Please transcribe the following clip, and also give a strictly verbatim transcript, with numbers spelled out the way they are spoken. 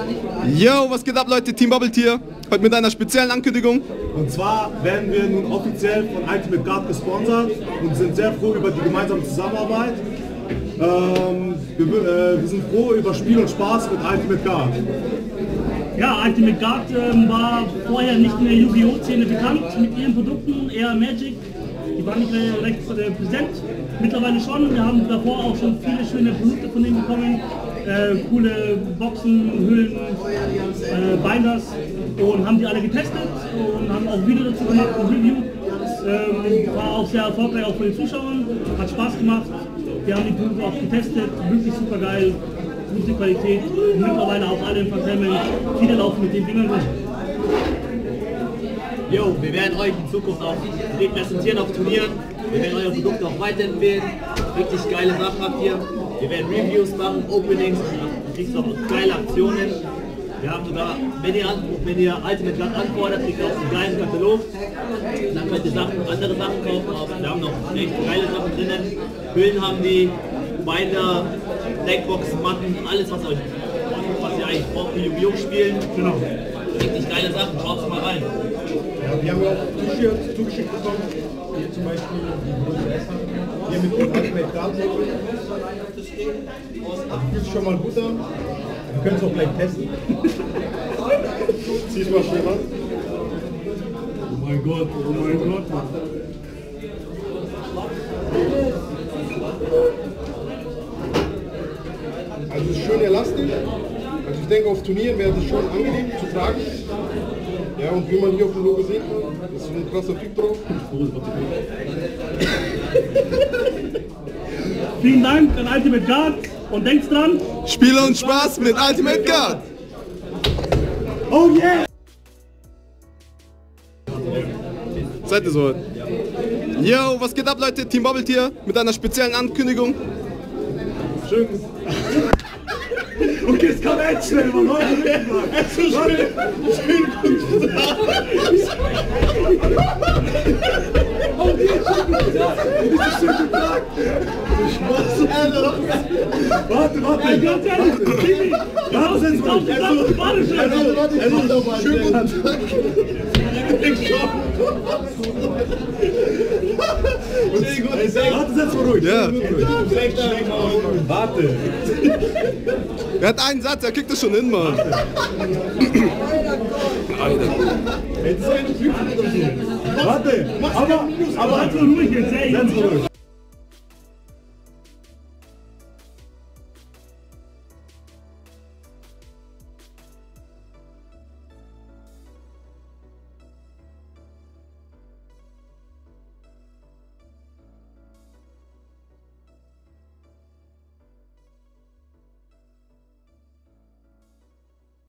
Yo, was geht ab, Leute? Team Bubble Tier. Heute mit einer speziellen Ankündigung. Und zwar werden wir nun offiziell von Ultimate Guard gesponsert und sind sehr froh über die gemeinsame Zusammenarbeit. Ähm, wir, äh, wir sind froh über Spiel und Spaß mit Ultimate Guard. Ja, Ultimate Guard ähm, war vorher nicht in der Yu-Gi-Oh! Szene bekannt mit ihren Produkten, eher Magic. Die waren nicht mehr recht äh, präsent. Mittlerweile schon. Wir haben davor auch schon viele schöne Produkte von denen bekommen. Äh, coole Boxen, Hüllen, äh, Binders und haben die alle getestet und haben auch ein Video dazu gemacht, ein Review. Ähm, war auch sehr erfolgreich auch von den Zuschauern, hat Spaß gemacht. Wir haben die Produkte auch getestet, wirklich super geil, gute Qualität und mittlerweile auch alle im Entertainment. Viele laufen mit den Dingern durch. Jo, wir werden euch in Zukunft auch repräsentieren auf Turnieren. Wir werden eure Produkte auch weiterempfehlen. Richtig geile Sachen habt ihr. Wir werden Reviews machen, Openings, und kriegst auch geile Aktionen. Wir haben sogar, wenn ihr, wenn ihr Ultimate Guard anfordert, kriegt ihr auch einen geilen Katalog. Dann könnt ihr Sachen, andere Sachen kaufen, aber wir haben noch echt geile Sachen drinnen. Hüllen haben die, Binder, Deckboxen, Matten, alles was euch, was ihr eigentlich braucht für Yu-Gi-Oh! Spielen. Genau. Richtig geile Sachen, schaut mal rein. Ja, wir haben auch T-Shirts zugeschickt bekommen, hier zum Beispiel die S haben. Hier mit dem Ultimate Guard Logo. Das fühlt sich schon mal gut an. Wir können es auch gleich testen. Zieh es mal schnell an. Oh mein Gott, oh mein Gott. Also es ist schön elastisch. Also ich denke, auf Turnieren wäre es schon angenehm zu tragen. Ja, und wie man hier auf dem Logo sieht, ist so ein krasser Typ drauf. Vielen Dank an Ultimate Guard und denkt dran, Spiel und Spaß mit Ultimate Guard. oh yeah! Seid ihr so? Yo, was geht ab, Leute? Team Bubble Tier mit einer speziellen Ankündigung. Schön. Okay, es kam echt schnell, man heute nicht mal. Es ist so schnell. Schön gut. Okay, schön gut. Das ist schön gesagt. Warte, warte. Hey, ganz ehrlich, Kimi, Warte, setz mal. Also, warte, schön gut. Warte, setz mal ruhig. Ja. Warte. Er hat einen Satz, er kriegt das schon hin, Mann. Alter. Ey, das ist ein Typ. Warte, aber, aber also ruhig jetzt, ey. setz mal ruhig.